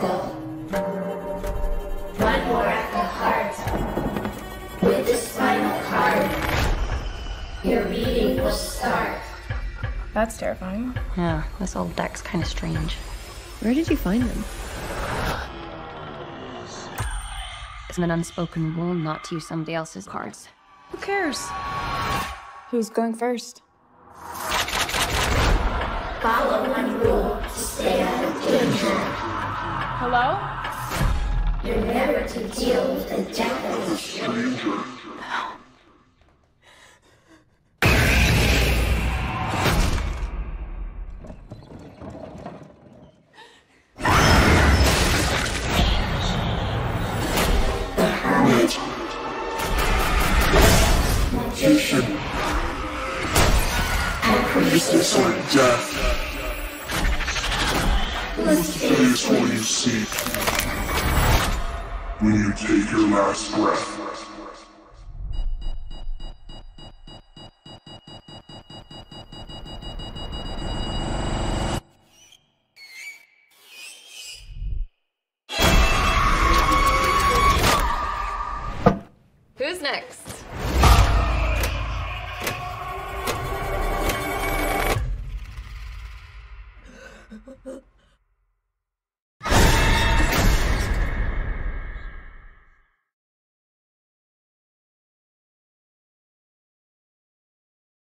echo. One more at the heart. With this final card, your reading will start. That's terrifying. Yeah, this old deck's kind of strange. Where did you find them? It's an unspoken rule not to use somebody else's cards. Who cares? Who's going first? Follow one rule to stay out of danger. Hello? You're never to deal with the death of a stranger. The Hermit. Magician. And Priestess or death. Whose face will you seek when you take your last breath? Who's next?